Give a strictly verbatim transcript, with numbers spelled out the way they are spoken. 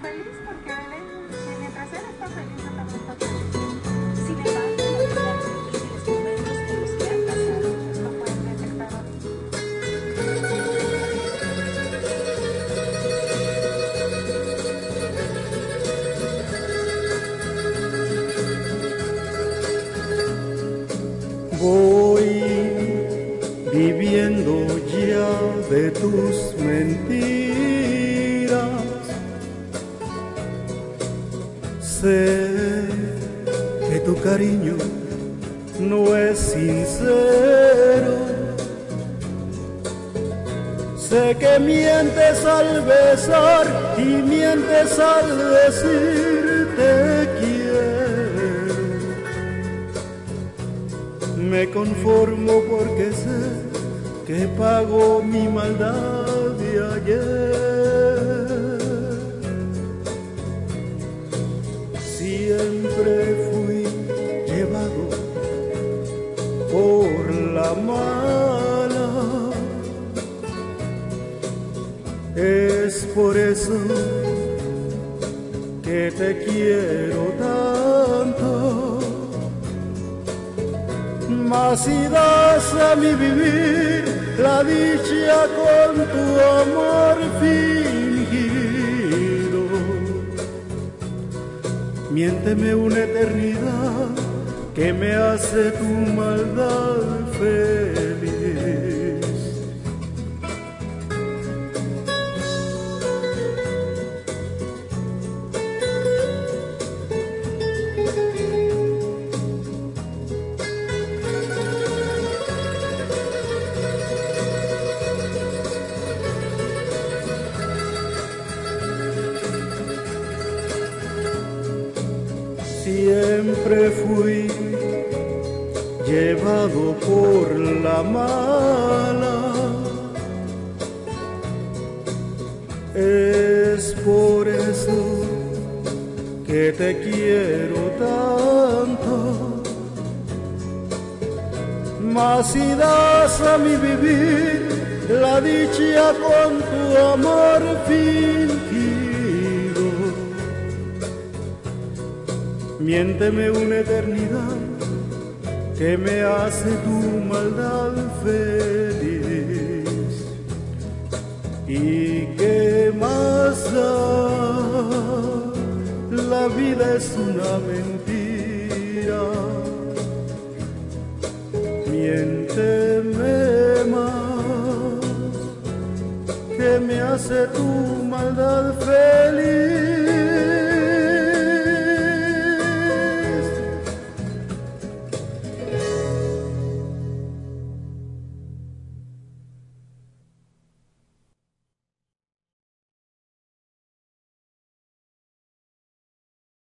feliz porque él, mientras él está feliz, yo también estoy feliz. Sin embargo, los difíciles momentos en los que han pasado, pues no pueden detectar a mí. Voy viviendo ya de tus mentiras. Sé que tu cariño no es sincero. Sé que mientes al besar y mientes al decir te quiero. Me conformo porque sé que pago mi maldad de ayer. Siempre fui llevado por la mala. Es por eso que te quiero tanto. Mas si das a mi vivir la dicha con tu amor fingido, miénteme una eternidad que me hace tu maldad feliz. Siempre fui llevado por la mala. Es por eso que te quiero tanto. Mas si das a mi vivir la dicha con tu amor fingido, miénteme una eternidad que me hace tu maldad feliz. ¿Y qué más da? La vida es una mentira. Miénteme más, que me hace tu maldad feliz.